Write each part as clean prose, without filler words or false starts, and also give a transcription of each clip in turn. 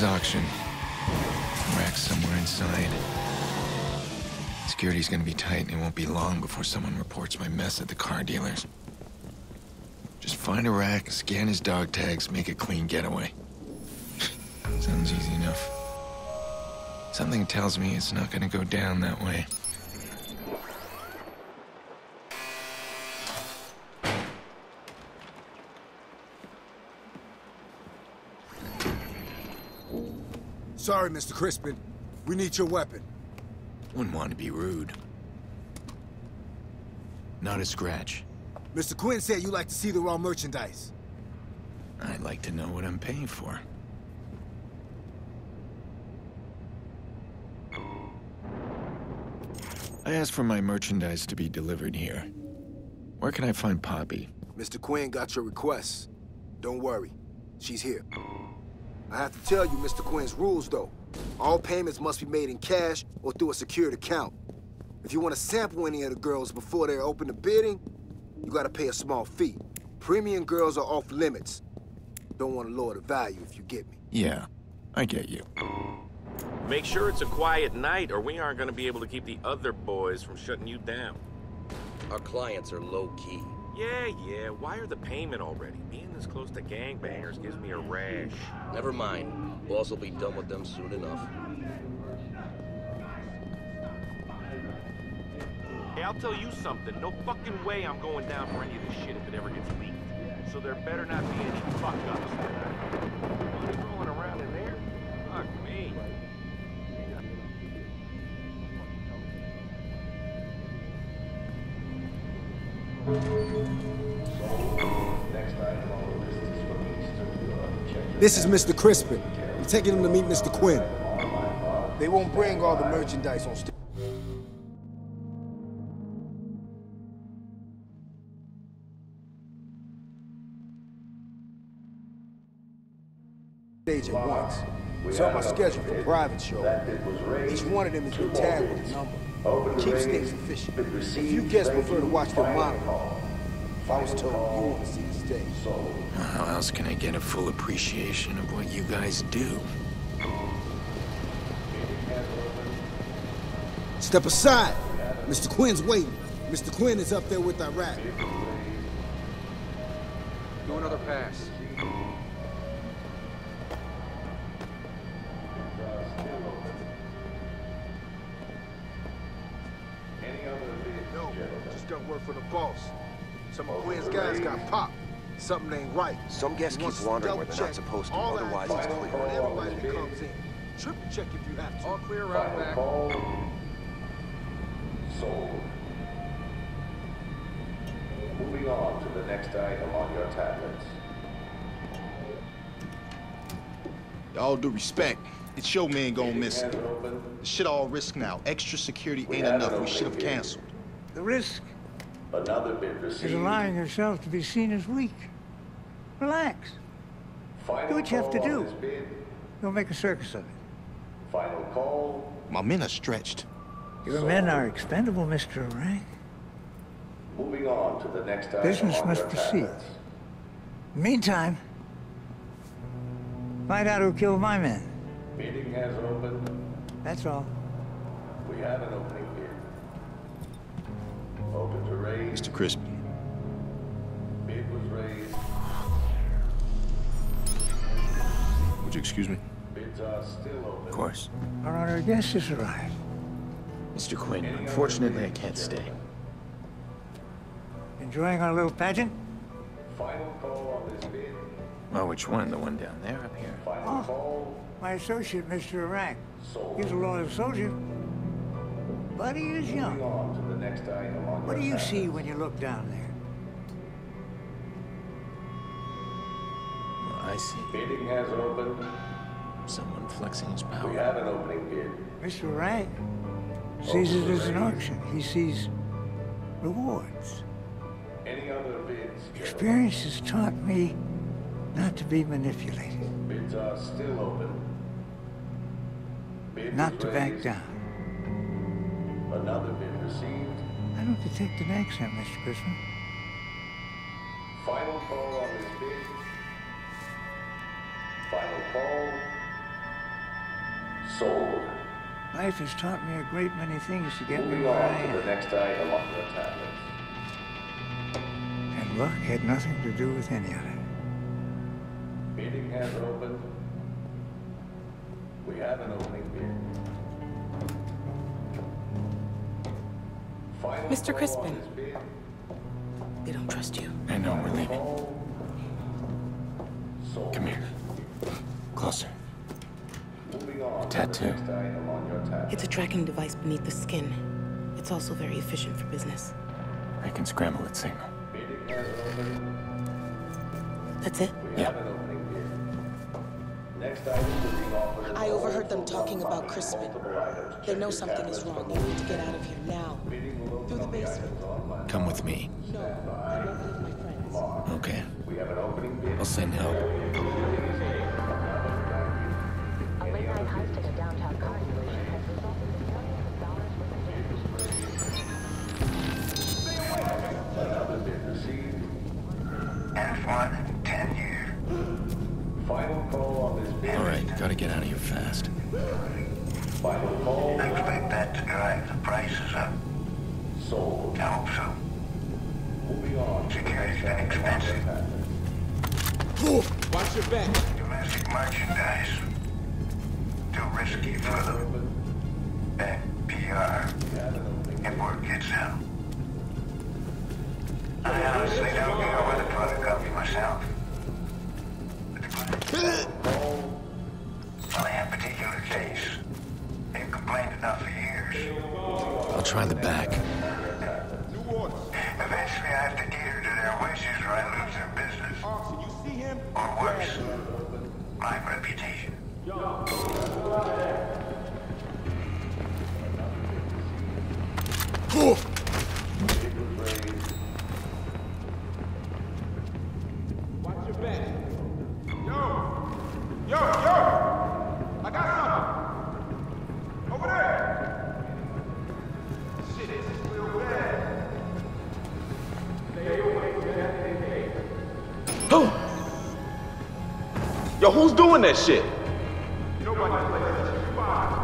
auction. Rack's somewhere inside. Security's gonna be tight, and it won't be long before someone reports my mess at the car dealers. Just find a rack, scan his dog tags, make a clean getaway. Sounds easy enough. Something tells me it's not gonna go down that way. Sorry, Mr. Crispin. We need your weapon. Wouldn't want to be rude. Not a scratch. Mr. Quinn said you like to see the raw merchandise. I'd like to know what I'm paying for. I asked for my merchandise to be delivered here. Where can I find Poppy? Mr. Quinn got your request. Don't worry. She's here. I have to tell you Mr. Quinn's rules, though. All payments must be made in cash or through a secured account. If you want to sample any of the girls before they're open to bidding, you gotta pay a small fee. Premium girls are off limits. Don't want to lower the value if you get me. Yeah, I get you. Make sure it's a quiet night, or we aren't gonna be able to keep the other boys from shutting you down. Our clients are low-key. Yeah, wire the payment already. Being this close to gangbangers gives me a rash. Never mind. Boss will be done with them soon enough. Hey, I'll tell you something. No fucking way I'm going down for any of this shit if it ever gets leaked. So there better not be any fuck-ups. Money rolling around in there? Fuck me. This is Mr. Crispin. I'm taking him to meet Mr. Quinn. They won't bring all the merchandise on stage at once. It's on my schedule for private show. Each one of them is tagged with a number. Keeps things efficient. A few guests prefer to watch their monologue. If I was told you want to see the stage. How else can I get a full appreciation of what you guys do? Step aside. Mr. Quinn's waiting. Mr. Quinn is up there with Iraq. Do another pass. No, just got word from the boss. Some of Quinn's guys got popped. Something ain't right. Some guests keep wandering where they're not supposed to, otherwise it's clear. On everybody that comes in. Triple check if you have to. All clear around back. Sold. Moving on to the next item on your tablets. All due respect, it's your man going missing. The shit all risk now. Extra security ain't enough. We should have canceled. The risk Another bid is received. allowing yourself to be seen as weak. Relax. Final Do what you have to call do. on this bid. Don't make a circus of it. Final call. My men are stretched. Your men are expendable, Mr. Rank. Moving on to the next item Business on must your proceed. tablets. Meantime, find out who killed my men. Bidding has opened. That's all. We have an opening bid. Open to raise. Mr. Crispin. Bid was raised. Would you excuse me? Bids are still open. Of course. Our honored guest has arrived. Mr. Quinn, unfortunately I can't stay. Enjoying our little pageant? Final call on this bid. Well, which one? The one down there, up here? Final call. My associate, Mr. Rank. Sold. He's a loyal soldier, but he is Moving young. on to the next item on What do your you see tablets. when you look down there? Well, I see. Bidding has opened. Someone flexing his We power. have an opening bid. Mr. Rank sees it as an auction. He sees rewards. Any other bids? Experience has taught me not to be manipulated, Bids are still open. Bid not was to back raised. down. Another bid received. I don't detect an accent, Mr. Crispin. Final call on this bid. Final call. Sold. Life has taught me a great many things to get me Moving where I on to the am. next item on your tablets. And luck had nothing to do with any of it. Meeting has opened. We have an opening here. Final Mr. call Crispin. on this bid. They don't trust you. I know we're leaving. Sold. Come here. Closer. Moving on to Tattoo. the next item on your tablet. It's a tracking device beneath the skin. It's also very efficient for business. I can scramble its signal. Meeting has opened. That's it? We have an opening here. Next item is being offered. I overheard them talking about Crispin. Multiple items. They know something is wrong. You need to get out of here now. Meeting will open Through the on the basement. items on Monday. Come with me. No, I won't leave my friends. Okay. We have an opening bid. I'll send help. A late-night heist at a downtown car dealership has resulted in millions of dollars worth of Another bid received. F1, 10 years. Final call on this bid. All right, gotta get out of here fast. Final call. I expect that to drive the prices up. Sold. I hope so. Moving on. Security's been expensive. Watch your back. Domestic merchandise. Too risky for the bad PR. If word gets out. I honestly don't know where the product comes myself. Only in a particular case. They've complained enough for years. I'll try the back. Eventually I have to cater to their wishes or I lose their business. You see him? Or worse, my reputation. Watch your back. Yo! I got something! Over there! Shit, this is real bad. Stay away, man. Yo, who's doing that shit? Nobody plays that shit.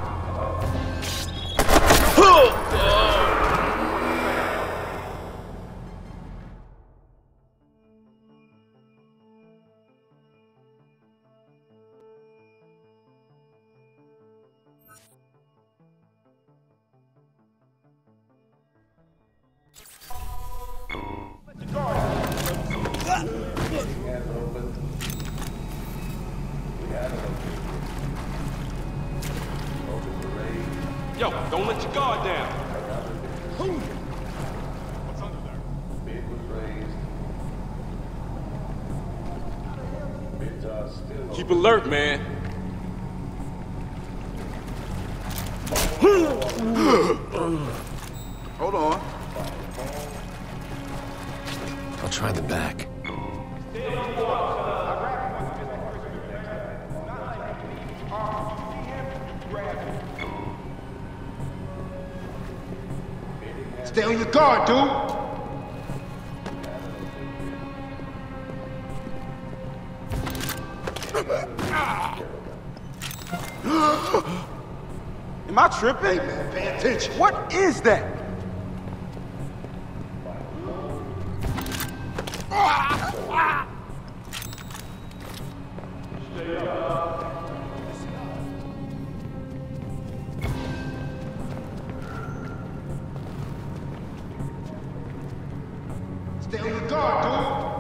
Yo, don't let your guard down. What's under there? Bid was raised. Bids are still Keep alert, man. Hold on. I'll try the back. Stay on your guard, dude. Am I tripping? Hey, man, pay attention. What is that? Stay on your guard, dude.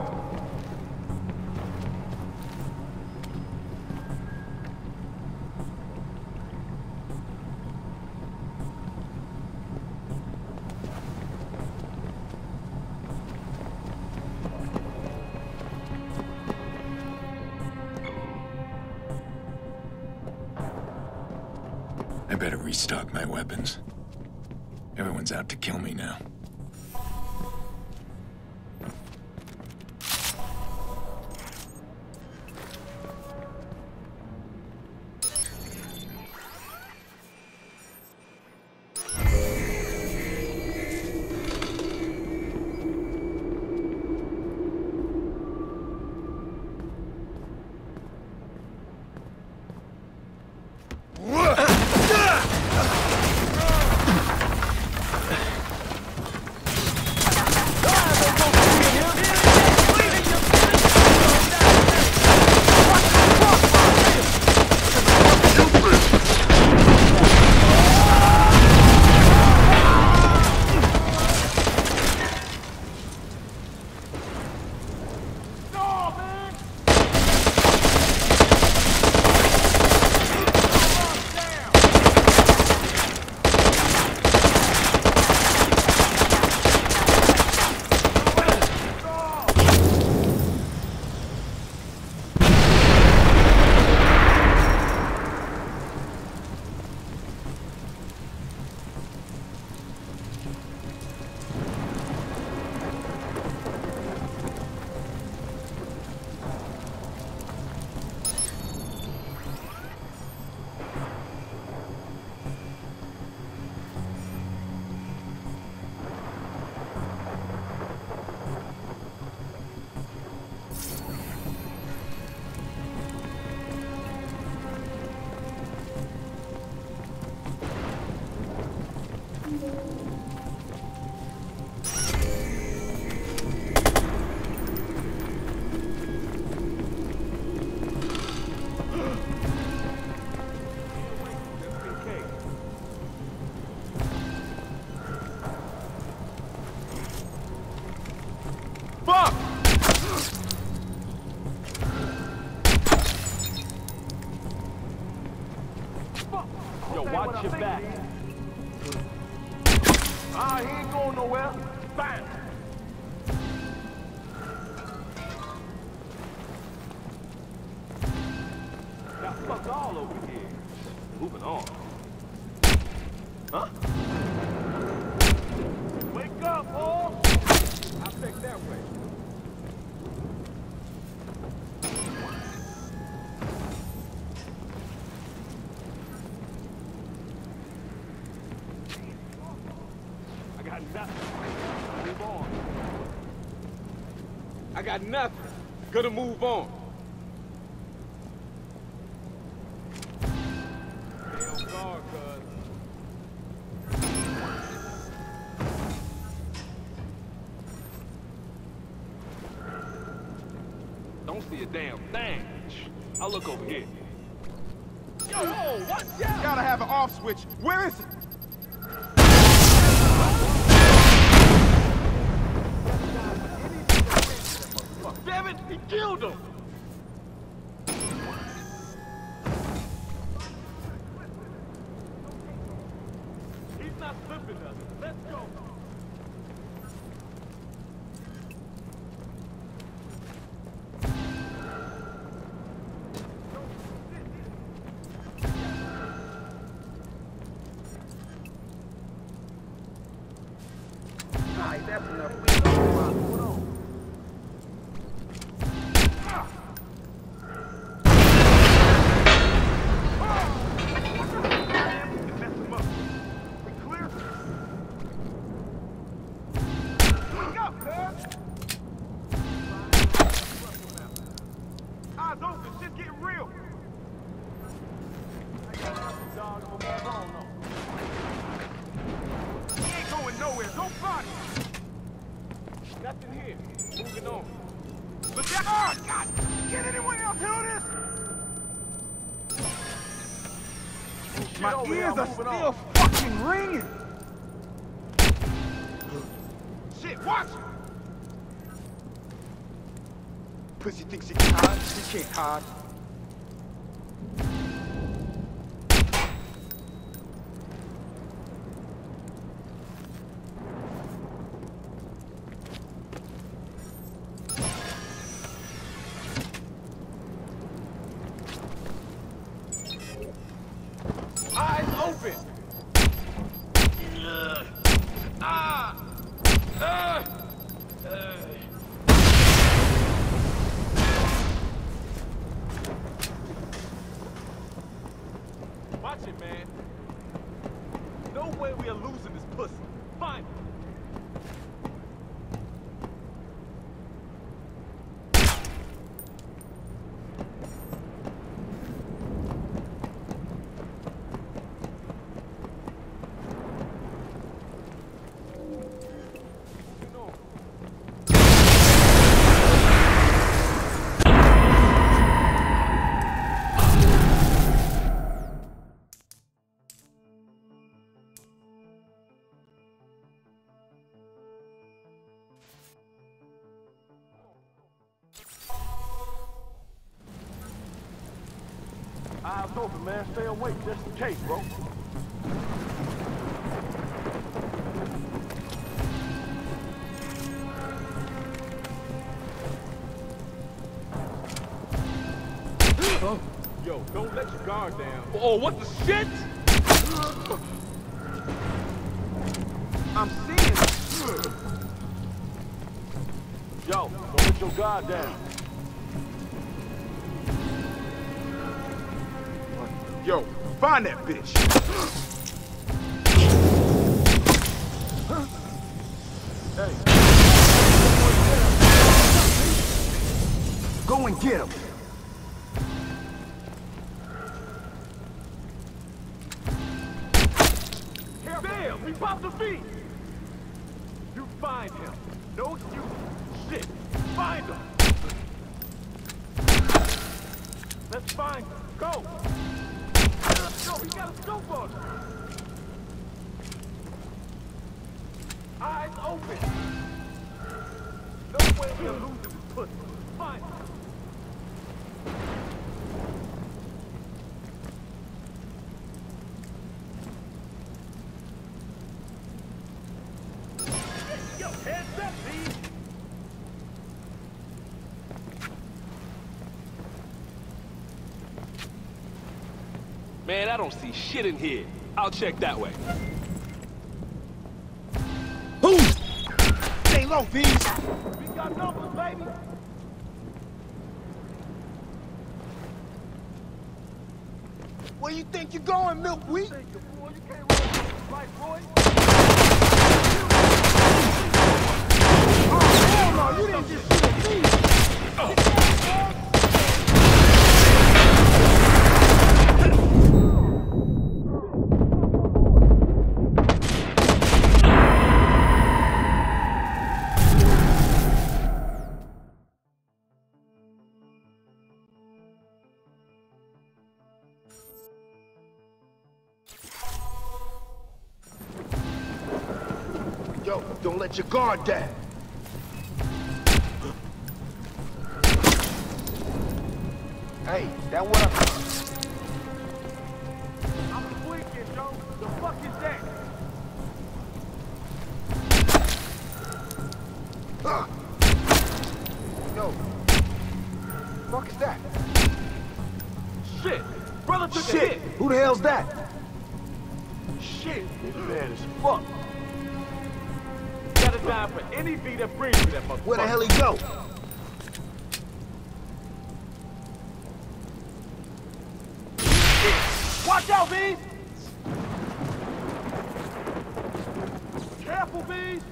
I better restock my weapons. Everyone's out to kill me now. What? Yo, watch your back. Ah, he ain't going nowhere. Bam! Got fuck all over here. Moving on. Huh? Wake up, boy! I'll take that way. I got nothing. Move on. I got nothing. Gonna move on. Stay on guard, cuz. Don't see a damn thing. I'll look over here. Yo, watch out! Gotta have an off switch. Where is it? Damn it, he killed him! He's not flipping us. Let's go. Alright, that's enough. Hold on. Nothing here. Moving on. Look at oh God! Can anyone else hear this? My ears are still fucking ringing. Shit, watch! Pussy thinks she can hide. She can't hide. Eyes open! Watch it, man. No way we are losing this pussy. Find it. Eyes open, man. Stay awake, just in case, bro. Yo, don't let your guard down. Oh, what the shit? I'm seeing it. Yo, don't let your guard down. Yo, find that bitch. Hey. Go and get him. Damn, we popped the feet. You find him. No excuse. Shit. Find him. Let's find him. Go. Yo, he got a scope on him. Eyes open. No way we're losing this pussy. Find him. Man, I don't see shit in here. I'll check that way. Who? Stay low, V's. We got numbers, baby. Where you think you're going, milkweed? You can't run like boy. Oh, hell no, you didn't just shoot at me. Yo, don't let your guard down. Hey, that what I'm tweaking, Joe. The fuck is that? Yo. Fuck is that? Shit! Brother took a Shit! hit! Who the hell's that? Shit! He's mad as fuck. Gotta die for any V that brings me that motherfucker. Where the hell he go? Watch out, V's! Careful, V's!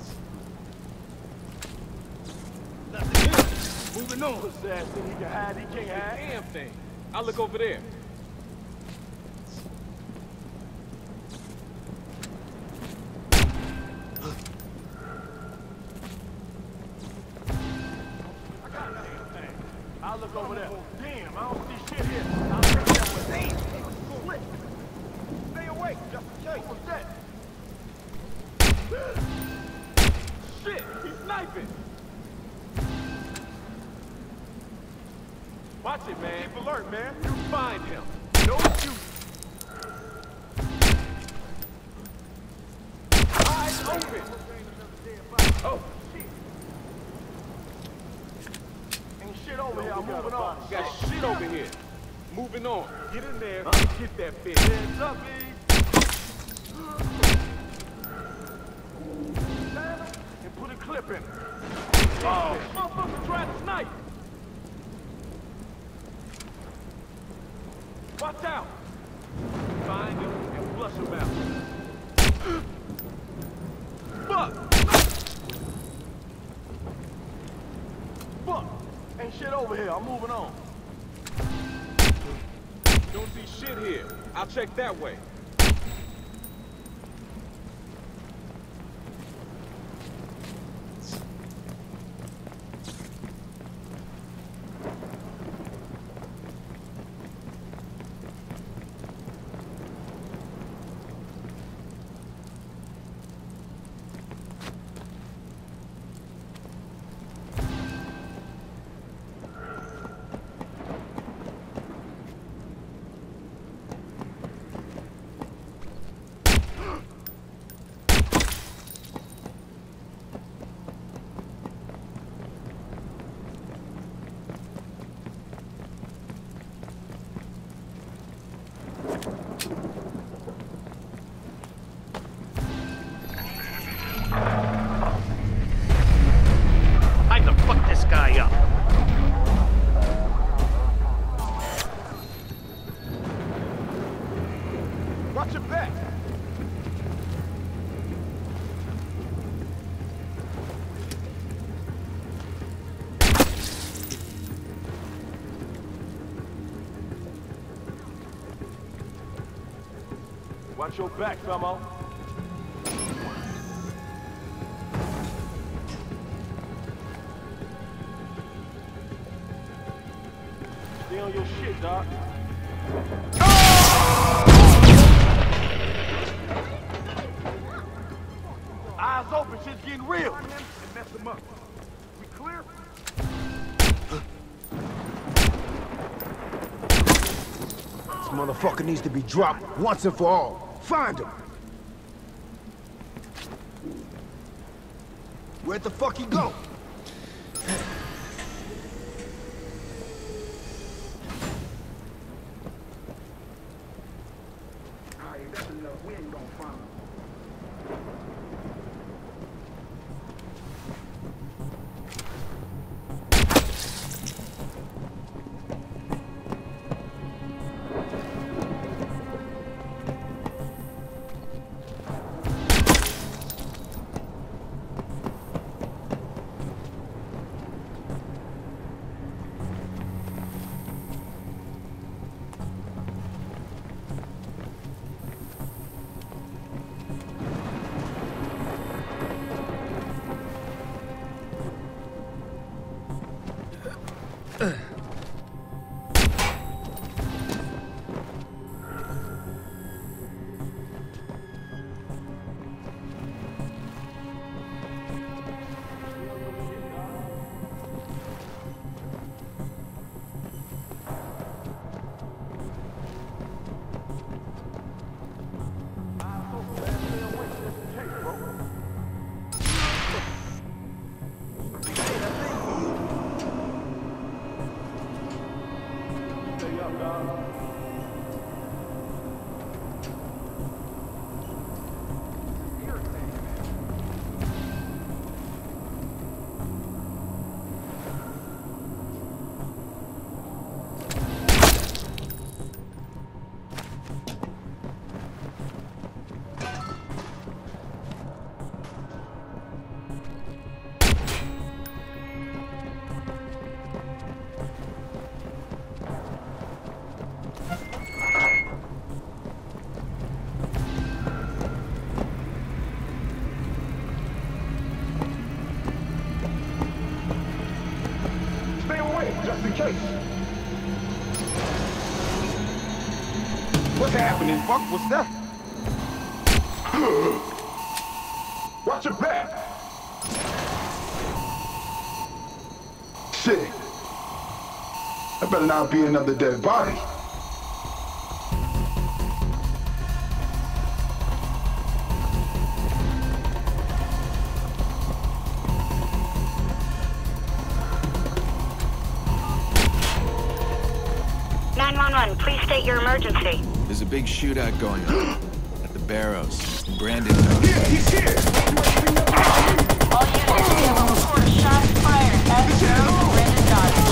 Nothing here. Moving on. What's that thing he can hide, he can't hide? Damn thing. I'll look over there. I'll look over there. Damn, I don't see shit here. I'll take that one. Damn, slick. Stay awake, just in case. What's that? Shit, he's sniping. Watch it, man. Keep alert, man. You find him. No shoot. Eyes open. Oh. Shit over here, I'm moving on. Got shit over here. Moving on. Get in there. Get that bitch. Hands up, and put a clip in it. Oh, motherfucker tried to snipe. Watch out. Find him and flush him out. Fuck. Fuck. Ain't shit over here. I'm moving on. Don't see shit here. I'll check that way. Watch your back. Watch your back, famo. Stay on your shit, dog. Eyes open, shit's getting real. And mess them up. We clear? This motherfucker needs to be dropped once and for all. Find him. Where'd the fuck he go? Just in case. What's happening, fuck? What's that? Watch your back. Shit. That better not be another dead body. Please state your emergency. There's a big shootout going on at the Barrows in Brandon. Yeah, he's here! All units, we have a report of shots fired at the Barrows and Brandon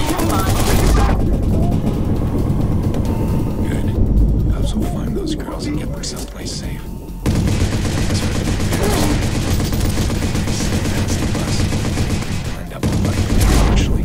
Dodge. Good. Cops will find those girls and get them someplace safe. That's where the Barrows. That's the bus. Lined up on my eventually.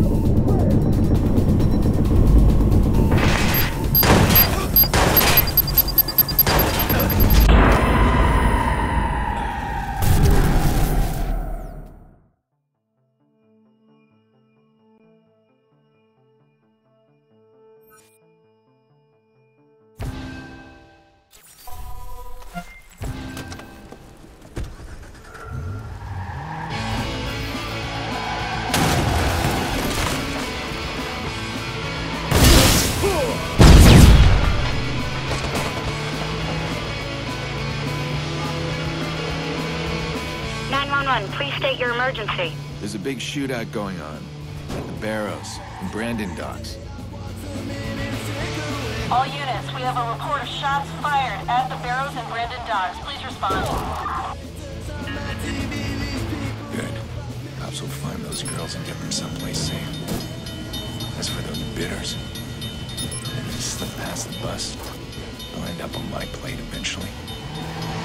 Please state your emergency. There's a big shootout going on at the Barrows in Brandon docks. All units, we have a report of shots fired at the Barrows and Brandon docks. Please respond. Good. Cops will find those girls and get them someplace safe. As for those bidders, they slip past the bus. They'll end up on my plate eventually.